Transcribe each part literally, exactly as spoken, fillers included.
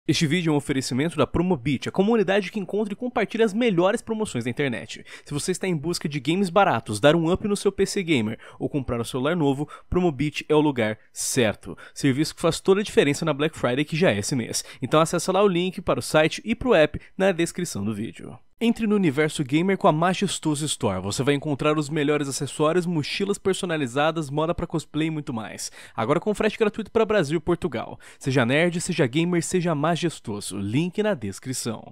Este vídeo é um oferecimento da Promobit, a comunidade que encontra e compartilha as melhores promoções da internet. Se você está em busca de games baratos, dar um up no seu P C gamer ou comprar um celular novo, Promobit é o lugar certo. Serviço que faz toda a diferença na Black Friday, que já é esse mês. Então acessa lá o link para o site e para o app na descrição do vídeo. Entre no universo gamer com a Majestoso Store. Você vai encontrar os melhores acessórios, mochilas personalizadas, moda para cosplay e muito mais. Agora com frete gratuito para Brasil e Portugal. Seja nerd, seja gamer, seja majestoso. Link na descrição.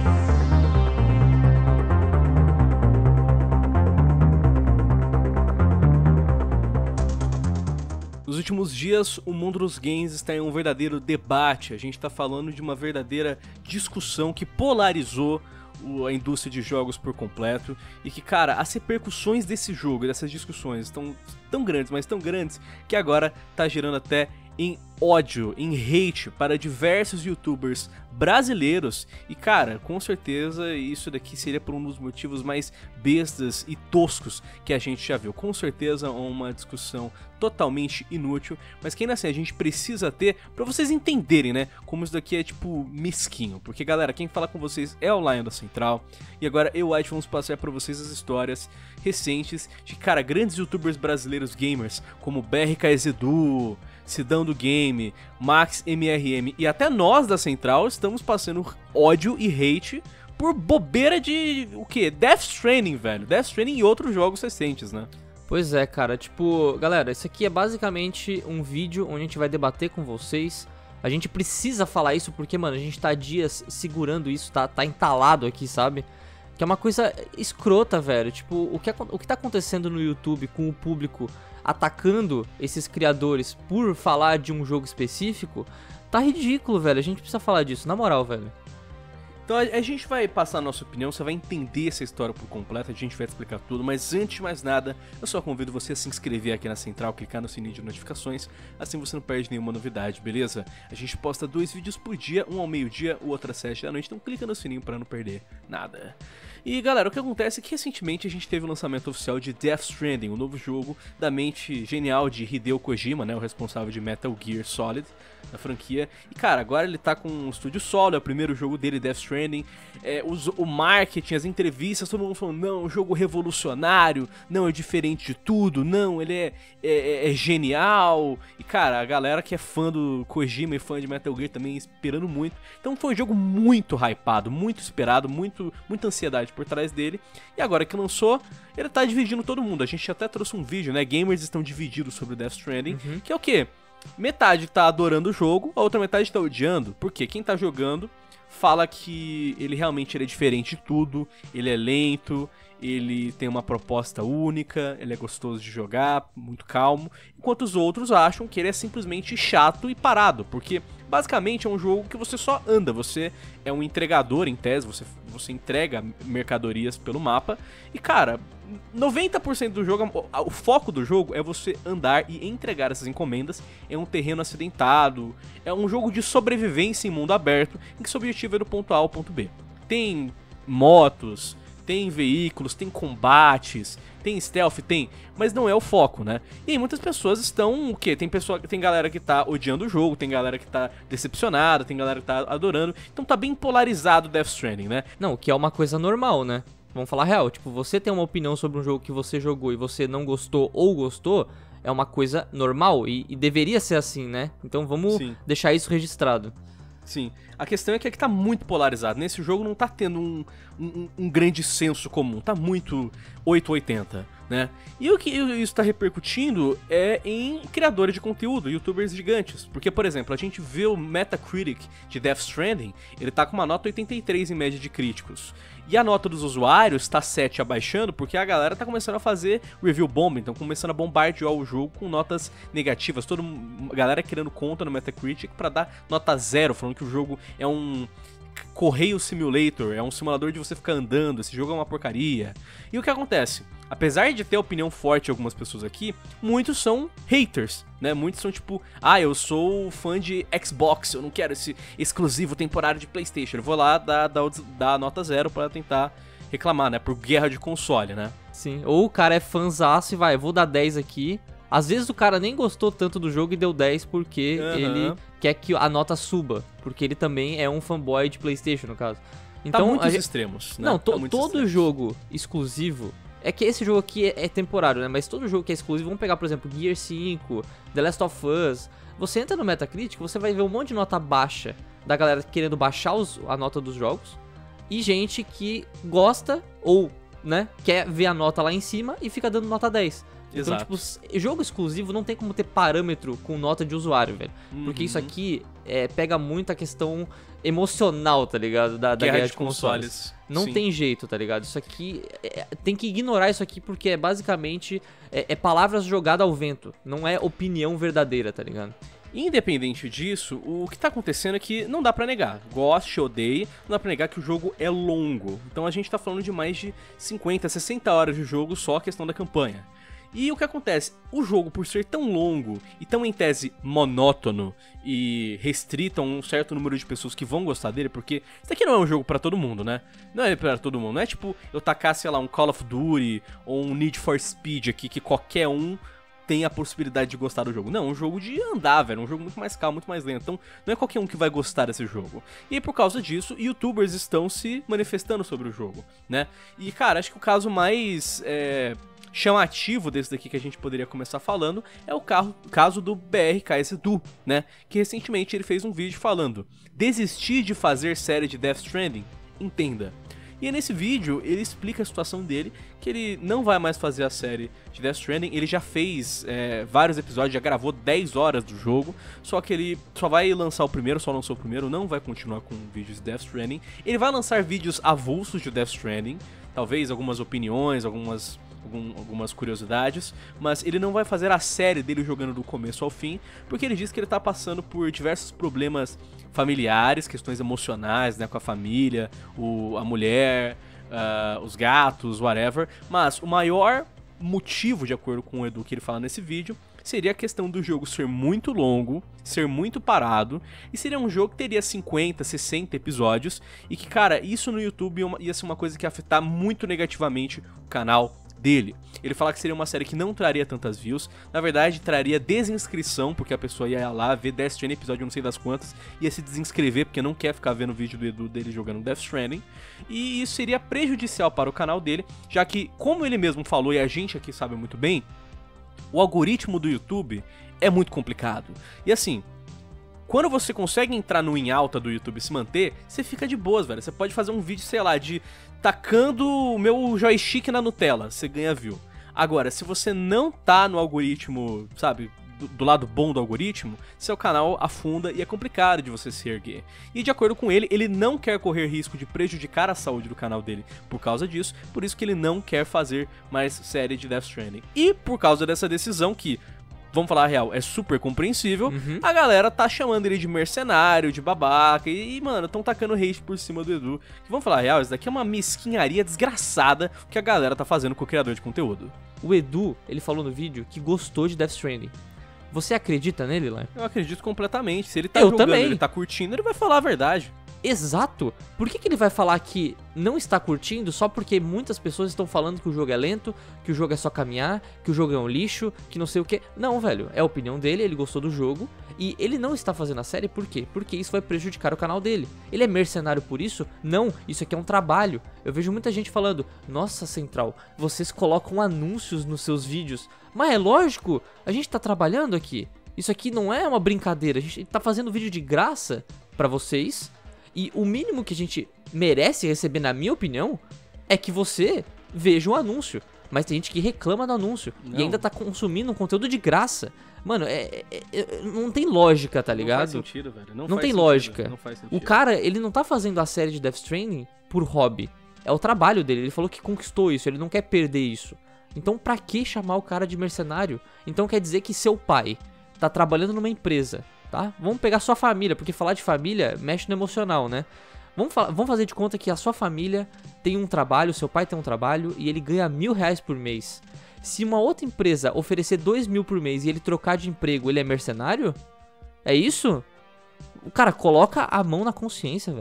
Nos últimos dias, o mundo dos games está em um verdadeiro debate. A gente está falando de uma verdadeira discussão que polarizou a indústria de jogos por completo, e que, cara, as repercussões desse jogo e dessas discussões estão tão grandes, mas tão grandes, que agora tá gerando até em ódio, em hate para diversos youtubers brasileiros. E, cara, com certeza isso daqui seria por um dos motivos mais bestas e toscos que a gente já viu. Com certeza uma discussão totalmente inútil, mas que ainda assim a gente precisa ter pra vocês entenderem, né, como isso daqui é tipo mesquinho. Porque, galera, quem fala com vocês é o Lion da Central, e agora eu e o White vamos passar pra vocês as histórias recentes de, cara, grandes youtubers brasileiros gamers como B R K S Edu, Sidão do Game, Max M R M e até nós da Central estamos passando ódio e hate por bobeira de, o que? Death Stranding, velho. Death Stranding e outros jogos recentes, né? Pois é, cara, tipo, galera, isso aqui é basicamente um vídeo onde a gente vai debater com vocês. A gente precisa falar isso porque, mano, a gente tá há dias segurando isso, tá, tá entalado aqui, sabe? Que é uma coisa escrota, velho. Tipo, o que, o que tá acontecendo no YouTube com o público atacando esses criadores por falar de um jogo específico, tá ridículo, velho. A gente precisa falar disso, na moral, velho. Então a gente vai passar a nossa opinião, você vai entender essa história por completo, a gente vai te explicar tudo, mas antes de mais nada, eu só convido você a se inscrever aqui na Central, clicar no sininho de notificações, assim você não perde nenhuma novidade, beleza? A gente posta dois vídeos por dia, um ao meio-dia, o outro às sete da noite, então clica no sininho pra não perder nada. E galera, o que acontece é que recentemente a gente teve o lançamento oficial de Death Stranding, um novo jogo da mente genial de Hideo Kojima, né, o responsável de Metal Gear Solid, da franquia. E cara, agora ele tá com um estúdio solo, é o primeiro jogo dele, Death Stranding. É, os, o marketing, as entrevistas, todo mundo falando, não, é um jogo revolucionário, não, é diferente de tudo, não, ele é, é, é genial. E cara, a galera que é fã do Kojima e fã de Metal Gear também esperando muito. Então foi um jogo muito hypado, muito esperado, muito, muita ansiedade por trás dele. E agora que lançou, ele tá dividindo todo mundo. A gente até trouxe um vídeo, né, gamers estão divididos sobre o Death Stranding, uhum. Que é o quê? Metade tá adorando o jogo, a outra metade tá odiando, porque quem tá jogando fala que ele realmente ele é diferente de tudo, ele é lento, ele tem uma proposta única, ele é gostoso de jogar, muito calmo, enquanto os outros acham que ele é simplesmente chato e parado, porque basicamente é um jogo que você só anda, você é um entregador em tese, você, você entrega mercadorias pelo mapa, e cara, noventa por cento do jogo, o foco do jogo é você andar e entregar essas encomendas em um terreno acidentado, é um jogo de sobrevivência em mundo aberto, em que seu objetivo é do ponto A ao ponto B. Tem motos, tem veículos, tem combates, tem stealth, tem, mas não é o foco, né? E aí muitas pessoas estão, o quê? Tem, pessoa, tem galera que tá odiando o jogo, tem galera que tá decepcionada, tem galera que tá adorando, então tá bem polarizado o Death Stranding, né? Não, o que é uma coisa normal, né? Vamos falar real, tipo, você tem uma opinião sobre um jogo que você jogou e você não gostou ou gostou, é uma coisa normal e, e deveria ser assim, né? Então vamos Sim. deixar isso registrado. Sim, a questão é que aqui tá muito polarizado, nesse jogo não tá tendo um, um, um grande senso comum, tá muito oitocentos e oitenta, né? E o que isso tá repercutindo é em criadores de conteúdo, youtubers gigantes, porque, por exemplo, a gente vê o Metacritic de Death Stranding, ele tá com uma nota oitenta e três em média de críticos, e a nota dos usuários tá sete abaixando, porque a galera tá começando a fazer review bomb, então começando a bombardear o jogo com notas negativas, toda a galera querendo conta no Metacritic pra dar nota zero, falando que o jogo é um correio simulator, é um simulador de você ficar andando, esse jogo é uma porcaria. E o que acontece? Apesar de ter opinião forte de algumas pessoas aqui, muitos são haters, né? Muitos são tipo, ah, eu sou fã de Xbox, eu não quero esse exclusivo temporário de PlayStation. Eu vou lá dar, dar, dar nota zero pra tentar reclamar, né? Por guerra de console, né? Sim, ou o cara é fãzaço e vai, eu vou dar dez aqui, Às vezes o cara nem gostou tanto do jogo e deu dez porque Aham. ele quer que a nota suba. Porque ele também é um fanboy de PlayStation, no caso. Então, Então, tá muitos a gente- extremos, né? Não, to- Tá muitos todo extremos. jogo exclusivo... É que esse jogo aqui é, é temporário, né? Mas todo jogo que é exclusivo, vamos pegar, por exemplo, Gear cinco, The Last of Us. Você entra no Metacritic, você vai ver um monte de nota baixa da galera querendo baixar os- a nota dos jogos. E gente que gosta ou, né, quer ver a nota lá em cima e fica dando nota dez. Então, Exato. tipo, s- jogo exclusivo não tem como ter parâmetro com nota de usuário, velho. Porque Uhum. isso aqui é, pega muito a questão emocional, tá ligado? Da, da Guerra guerra de de consoles. consoles. Não Sim. tem jeito, tá ligado? Isso aqui, é- tem que ignorar isso aqui porque é basicamente, é, é palavras jogadas ao vento. Não é opinião verdadeira, tá ligado? Independente disso, o que tá acontecendo é que não dá pra negar. Goste, odeie, não dá pra negar que o jogo é longo. Então a gente tá falando de mais de cinquenta, sessenta horas de jogo só a questão da campanha. E o que acontece? O jogo, por ser tão longo e tão em tese monótono e restrito a um certo número de pessoas que vão gostar dele, porque isso aqui não é um jogo pra todo mundo, né? Não é pra todo mundo, não é tipo eu tacar, sei lá, um Call of Duty ou um Need for Speed aqui que qualquer um tem a possibilidade de gostar do jogo. Não, é um jogo de andar, velho, um jogo muito mais calmo, muito mais lento. Então, não é qualquer um que vai gostar desse jogo. E aí, por causa disso, youtubers estão se manifestando sobre o jogo, né? E, cara, acho que o caso mais é, chamativo desse daqui que a gente poderia começar falando é o carro- caso do B R K S Edu, né? Que recentemente ele fez um vídeo falando: desistir de fazer série de Death Stranding? Entenda. E aí nesse vídeo ele explica a situação dele, que ele não vai mais fazer a série de Death Stranding, ele já fez é, vários episódios, já gravou dez horas do jogo, só que ele só vai lançar o primeiro, só lançou o primeiro, não vai continuar com vídeos de Death Stranding. Ele vai lançar vídeos avulsos de Death Stranding, talvez algumas opiniões, algumas... algum- algumas curiosidades, mas ele não vai fazer a série dele jogando do começo ao fim, porque ele diz que ele tá passando por diversos problemas familiares, questões emocionais, né, com a família, o, a mulher, ah, os gatos, whatever, mas o maior motivo, de acordo com o Edu que ele fala nesse vídeo, seria a questão do jogo ser muito longo, ser muito parado, e seria um jogo que teria cinquenta, sessenta episódios, e que, cara, isso no YouTube ia uma- ia ser uma coisa que ia afetar muito negativamente o canal dele. Ele fala que seria uma série que não traria tantas views, na verdade traria desinscrição, porque a pessoa ia lá ver Death Stranding episódio não sei das quantas, ia se desinscrever porque não quer ficar vendo o vídeo do Edu dele jogando Death Stranding, e isso seria prejudicial para o canal dele, já que, como ele mesmo falou e a gente aqui sabe muito bem, o algoritmo do YouTube é muito complicado. E assim, quando você consegue entrar no em alta do YouTube e se manter, você fica de boas, velho. Você pode fazer um vídeo, sei lá, de tacando o meu joystick na Nutella, você ganha view. Agora, se você não tá no algoritmo, sabe, do, do lado bom do algoritmo, seu canal afunda e é complicado de você se erguer. E de acordo com ele, ele não quer correr risco de prejudicar a saúde do canal dele por causa disso, por isso que ele não quer fazer mais série de Death Stranding. E por causa dessa decisão que, vamos falar a real, é super compreensível, Uhum. a galera tá chamando ele de mercenário, de babaca, e, e, mano, tão tacando hate por cima do Edu. Que, vamos falar a real, isso daqui é uma mesquinharia desgraçada que a galera tá fazendo com o criador de conteúdo. O Edu, ele falou no vídeo que gostou de Death Stranding. Você acredita nele, Lan? Eu acredito completamente, se ele tá Eu jogando, também. ele tá curtindo, ele vai falar a verdade. Exato! Por que, que ele vai falar que não está curtindo só porque muitas pessoas estão falando que o jogo é lento, que o jogo é só caminhar, que o jogo é um lixo, que não sei o que? Não, velho, é a opinião dele, ele gostou do jogo e ele não está fazendo a série por quê? Porque isso vai prejudicar o canal dele. Ele é mercenário por isso? Não, isso aqui é um trabalho. Eu vejo muita gente falando: nossa, Central, vocês colocam anúncios nos seus vídeos. Mas é lógico, a gente tá trabalhando aqui. Isso aqui não é uma brincadeira, a gente tá fazendo vídeo de graça pra vocês. E o mínimo que a gente merece receber, na minha opinião, é que você veja o anúncio. Mas tem gente que reclama do anúncio Não. e ainda tá consumindo um conteúdo de graça. Mano, é, é- é- não tem lógica, tá Não faz ligado? sentido, velho. Não, Não faz tem sentido, lógica. Não faz sentido. O cara, ele não tá fazendo a série de Death Stranding por hobby. É o trabalho dele. Ele falou que conquistou isso, ele não quer perder isso. Então pra que chamar o cara de mercenário? Então quer dizer que seu pai tá trabalhando numa empresa, tá? Vamos pegar sua família, porque falar de família mexe no emocional, né? Vamos, fa- vamos fazer de conta que a sua família tem um trabalho, seu pai tem um trabalho e ele ganha mil reais por mês. Se uma outra empresa oferecer dois mil por mês e ele trocar de emprego, ele é mercenário? É isso? O cara coloca a mão na consciência, velho.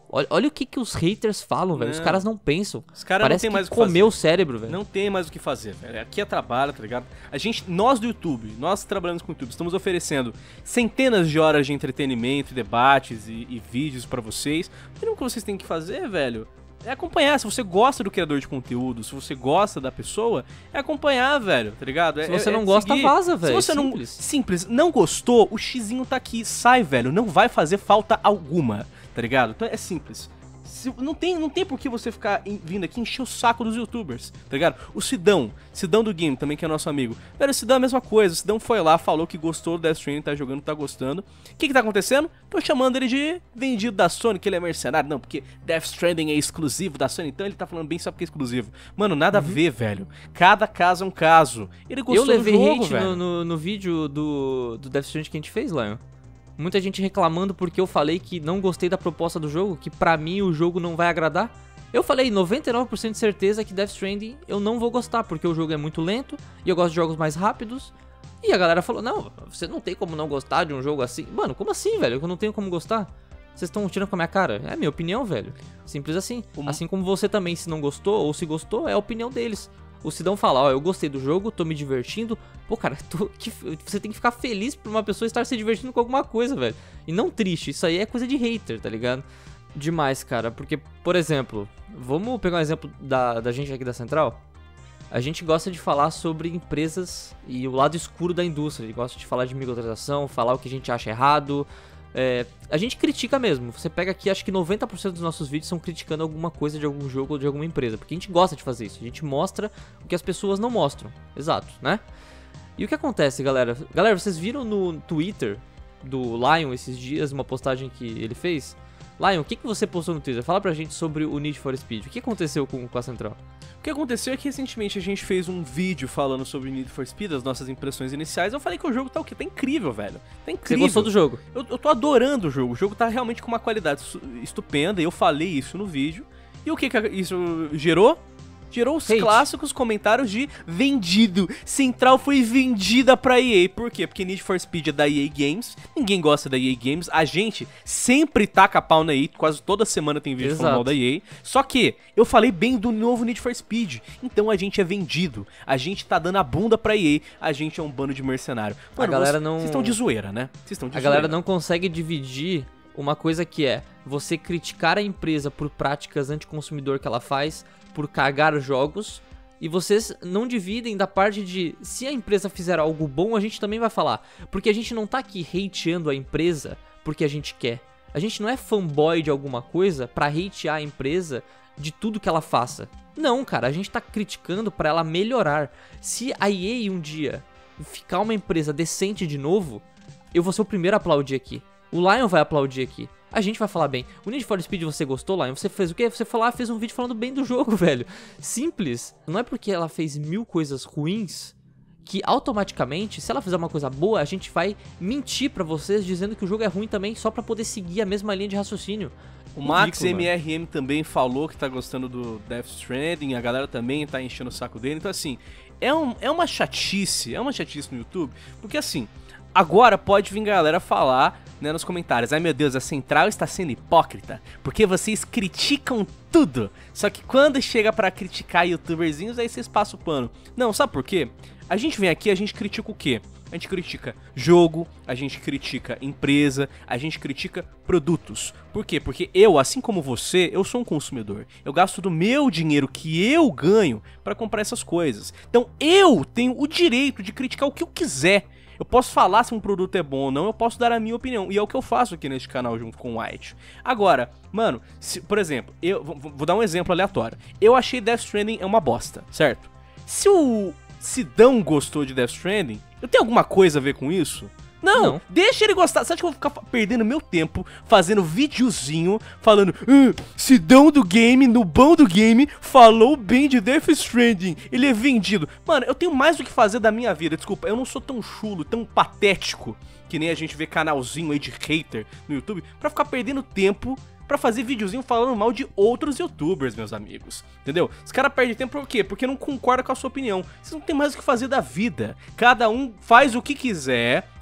Olha, olha o que, que os haters falam, velho. Os Não. caras não pensam. Os caras não Parece tem que mais o que comeu fazer. o cérebro, velho. Não tem mais o que fazer, velho. Aqui é trabalho, tá ligado? A gente, nós do YouTube, nós que trabalhamos com o YouTube, estamos oferecendo centenas de horas de entretenimento, debates e, e vídeos pra vocês. O mínimo que vocês têm que fazer, velho, é acompanhar. Se você gosta do criador de conteúdo, se você gosta da pessoa, é acompanhar, velho, tá ligado? Se É- você é não gosta, seguir. vaza, velho. Se você não... Simples. Simples. Não gostou, o xizinho tá aqui. Sai, velho. Não vai fazer falta alguma, tá ligado? Então é simples. Se- não, tem, não tem por que você ficar em- vindo aqui encher o saco dos youtubers, tá ligado? O Sidão, Sidão do Game também, que é nosso amigo. Velho, o Sidão é a mesma coisa. O Sidão foi lá, falou que gostou do Death Stranding, tá jogando, tá gostando. O que que tá acontecendo? Tô chamando ele de vendido da Sony, que ele é mercenário. Não, porque Death Stranding é exclusivo da Sony, então ele tá falando bem só porque é exclusivo. Mano, nada a ver, velho. Cada caso é um caso. Ele gostou Eu levei do jogo, hate velho. no, no, no vídeo do, do Death Stranding que a gente fez, Lion. Muita gente reclamando porque eu falei que não gostei da proposta do jogo, que pra mim o jogo não vai agradar. Eu falei noventa e nove por cento de certeza que Death Stranding eu não vou gostar, porque o jogo é muito lento e eu gosto de jogos mais rápidos. E a galera falou, não, você não tem como não gostar de um jogo assim. Mano, como assim, velho? Eu não tenho como gostar? Vocês estão tirando com a minha cara? É a minha opinião, velho. Simples assim. Um- Assim como você também, se não gostou ou se gostou, é a opinião deles. O Sidão fala, ó, eu gostei do jogo, tô me divertindo. Pô, cara, tô- que- você tem que ficar feliz por uma pessoa estar se divertindo com alguma coisa, velho. E não triste, isso aí é coisa de hater, tá ligado? Demais, cara, porque, por exemplo, vamos pegar um exemplo da, da gente aqui da Central. A gente gosta de falar sobre empresas e o lado escuro da indústria. A gente gosta de falar de microtransação, falar o que a gente acha errado. É, a gente critica mesmo. Você pega aqui, acho que noventa por cento dos nossos vídeos são criticando alguma coisa de algum jogo ou de alguma empresa. Porque a gente gosta de fazer isso. A gente mostra o que as pessoas não mostram. Exato, né? E o que acontece, galera? Galera, vocês viram no Twitter do Lion esses dias uma postagem que ele fez? Lion, o que, que você postou no Twitter? Fala pra gente sobre o Need for Speed. O que aconteceu com, com a Central? O que aconteceu é que recentemente a gente fez um vídeo falando sobre Need for Speed, as nossas impressões iniciais. Eu falei que o jogo tá o quê? Tá incrível, velho. Tá Você incrível. gostou do jogo? Eu, eu tô adorando o jogo. O jogo tá realmente com uma qualidade su- estupenda. E eu falei isso no vídeo. E o que, que isso gerou? Gerou os Hate. clássicos comentários de vendido. Central foi vendida pra E A. Por quê? Porque Need for Speed é da E A Games. Ninguém gosta da E A Games. A gente sempre taca pau na E A. Quase toda semana tem vídeo Exato. falando mal da E A. Só que eu falei bem do novo Need for Speed. Então a gente é vendido. A gente tá dando a bunda pra E A. A gente é um bando de mercenário. A galera vocês- não- Vocês estão de zoeira, né? Vocês estão de A zoeira. galera não consegue dividir uma coisa que é você criticar a empresa por práticas anticonsumidor que ela faz, por cagar jogos, e vocês não dividem da parte de se a empresa fizer algo bom, a gente também vai falar. Porque a gente não tá aqui hateando a empresa porque a gente quer. A gente não é fanboy de alguma coisa pra hatear a empresa de tudo que ela faça. Não, cara, a gente tá criticando pra ela melhorar. Se a E A um dia ficar uma empresa decente de novo, eu vou ser o primeiro a aplaudir aqui. O Lion vai aplaudir aqui. A gente vai falar bem. O Need for Speed você gostou, Lion? Você fez o quê? Você foi lá, fez um vídeo falando bem do jogo, velho. Simples. Não é porque ela fez mil coisas ruins que automaticamente, se ela fizer uma coisa boa, a gente vai mentir pra vocês dizendo que o jogo é ruim também só pra poder seguir a mesma linha de raciocínio. O Max Ridículo, M R M também falou que tá gostando do Death Stranding, a galera também tá enchendo o saco dele. Então, assim, é, um, é uma chatice, é uma chatice no YouTube, porque assim, agora pode vir galera falar, né, nos comentários: ai meu Deus, a Central está sendo hipócrita, porque vocês criticam tudo, só que quando chega pra criticar youtuberzinhos, aí vocês passam o pano. Não, sabe por quê? A gente vem aqui, a gente critica o quê? A gente critica jogo, a gente critica empresa, a gente critica produtos. Por quê? Porque eu, assim como você, eu sou um consumidor. Eu gasto do meu dinheiro que eu ganho pra comprar essas coisas. Então eu tenho o direito de criticar o que eu quiser. Eu posso falar se um produto é bom ou não, eu posso dar a minha opinião. E é o que eu faço aqui neste canal junto com o White. Agora, mano, se, por exemplo, eu vou, vou dar um exemplo aleatório. Eu achei Death Stranding é uma bosta, certo? Se o Sidão gostou de Death Stranding, eu tenho alguma coisa a ver com isso? Não, Não. Deixa ele gostar. Você acha que eu vou ficar perdendo meu tempo fazendo videozinho falando ah, Sidão do game, no bom do game, falou bem de Death Stranding, ele é vendido. Mano, eu tenho mais o que fazer da minha vida, desculpa, eu não sou tão chulo, tão patético que nem a gente vê canalzinho aí de hater no YouTube pra ficar perdendo tempo pra fazer videozinho falando mal de outros youtubers, meus amigos. Entendeu? Os caras perdem tempo por quê? Porque não concordam com a sua opinião. Vocês não tem mais o que fazer da vida. Cada um faz o que quiser,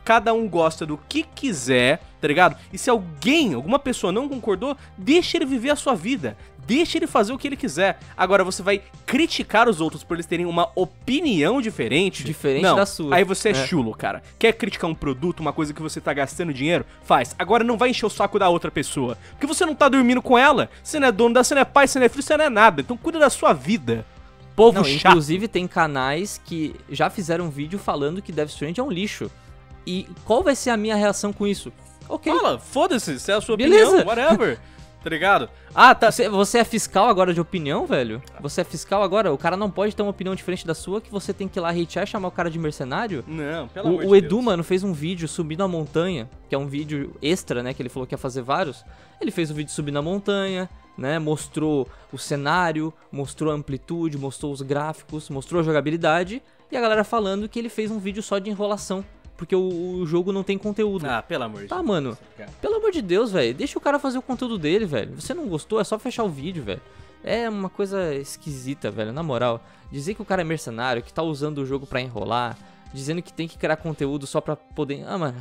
cada um gosta do que quiser, tá ligado? E se alguém, alguma pessoa não concordou, deixa ele viver a sua vida. Deixa ele fazer o que ele quiser. Agora, você vai criticar os outros por eles terem uma opinião diferente? Diferente não. da sua. Aí você é, É. chulo, cara. Quer criticar um produto, uma coisa que você tá gastando dinheiro? Faz. Agora não vai encher o saco da outra pessoa. Porque você não tá dormindo com ela. Você não é dono da, você não é pai, você não é filho, você não é nada. Então cuida da sua vida. Povo Não, chato. inclusive tem canais que já fizeram um vídeo falando que Death Stranding é um lixo. E qual vai ser a minha reação com isso? Ok. Fala, foda-se, se é a sua Beleza. opinião, whatever. Tá ligado? Ah, tá. Você, você é fiscal agora de opinião, velho? Você é fiscal agora? O cara não pode ter uma opinião diferente da sua que você tem que ir lá hatear e chamar o cara de mercenário? Não, pelo amor O, de o Edu, Deus. mano, fez um vídeo subindo a montanha, que é um vídeo extra, né? Que ele falou que ia fazer vários. Ele fez o vídeo subindo a montanha, né? Mostrou o cenário, mostrou a amplitude, mostrou os gráficos, mostrou a jogabilidade. E a galera falando que ele fez um vídeo só de enrolação, porque o, o jogo não tem conteúdo. Ah, pelo amor de Tá, Deus. mano, cara. pelo amor de Deus, velho, deixa o cara fazer o conteúdo dele, velho. Você não gostou, é só fechar o vídeo, velho. É uma coisa esquisita, velho, na moral. Dizer que o cara é mercenário, que tá usando o jogo pra enrolar, dizendo que tem que criar conteúdo só pra poder... Ah, mano,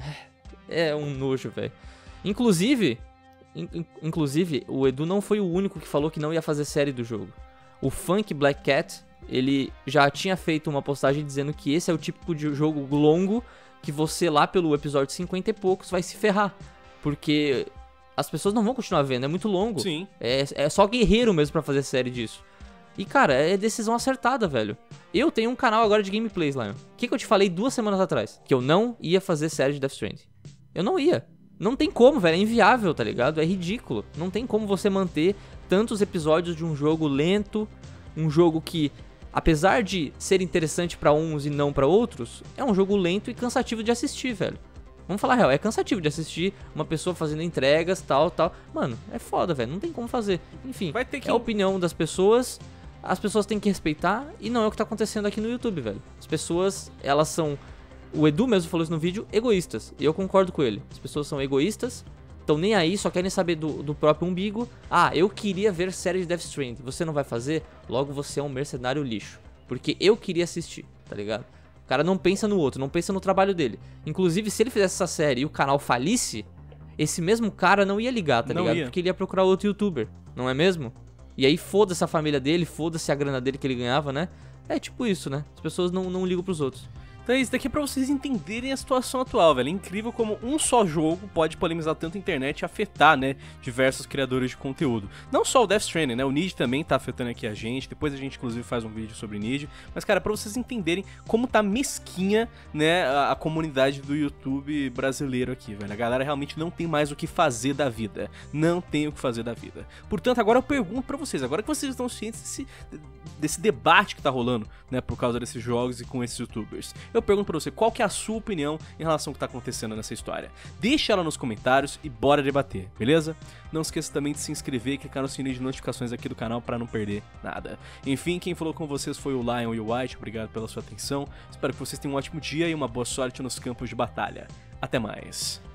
é um nojo, velho. Inclusive, in- inclusive, o Edu não foi o único que falou que não ia fazer série do jogo. O Funk Black Cat, ele já tinha feito uma postagem dizendo que esse é o típico de jogo longo que você lá pelo episódio cinquenta e poucos vai se ferrar. Porque as pessoas não vão continuar vendo, é muito longo. Sim. É, é só guerreiro mesmo pra fazer série disso. E cara, é decisão acertada, velho. Eu tenho um canal agora de gameplays lá. O que, que eu te falei duas semanas atrás? Que eu não ia fazer série de Death Stranding. Eu não ia. Não tem como, velho. É inviável, tá ligado? É ridículo. Não tem como você manter tantos episódios de um jogo lento. Um jogo que, apesar de ser interessante pra uns e não pra outros, é um jogo lento e cansativo de assistir, velho. Vamos falar a real, é cansativo de assistir uma pessoa fazendo entregas, tal, tal. Mano, é foda, velho, não tem como fazer. Enfim, Vai ter que- é a opinião das pessoas, as pessoas têm que respeitar e não é o que tá acontecendo aqui no YouTube, velho. As pessoas, elas são, o Edu mesmo falou isso no vídeo, egoístas. E eu concordo com ele. As pessoas são egoístas, estão nem aí, só querem saber do, do próprio umbigo. Ah, eu queria ver série de Death Stranding, você não vai fazer? Logo você é um mercenário lixo. Porque eu queria assistir, tá ligado? O cara não pensa no outro, não pensa no trabalho dele. Inclusive, se ele fizesse essa série e o canal falisse, esse mesmo cara não ia ligar, tá Não ligado? ia. Porque ele ia procurar outro youtuber, não é mesmo? E aí foda-se a família dele, foda-se a grana dele que ele ganhava, né? É tipo isso, né? As pessoas não, não ligam pros outros. Então isso daqui é pra vocês entenderem a situação atual, velho. É incrível como um só jogo pode polemizar tanto a internet e afetar, né, diversos criadores de conteúdo. Não só o Death Stranding, né, o Nid também tá afetando aqui a gente. Depois a gente, inclusive, faz um vídeo sobre Nid. Mas, cara, pra vocês entenderem como tá mesquinha, né, a, a comunidade do YouTube brasileiro aqui, velho. A galera realmente não tem mais o que fazer da vida. Não tem o que fazer da vida. Portanto, agora eu pergunto pra vocês, agora que vocês estão cientes desse, desse debate que tá rolando, né, por causa desses jogos e com esses youtubers, eu pergunto pra você, qual que é a sua opinião em relação ao que tá acontecendo nessa história? Deixa ela nos comentários e bora debater, beleza? Não esqueça também de se inscrever e clicar no sininho de notificações aqui do canal pra não perder nada. Enfim, quem falou com vocês foi o Lion e o White, obrigado pela sua atenção. Espero que vocês tenham um ótimo dia e uma boa sorte nos campos de batalha. Até mais.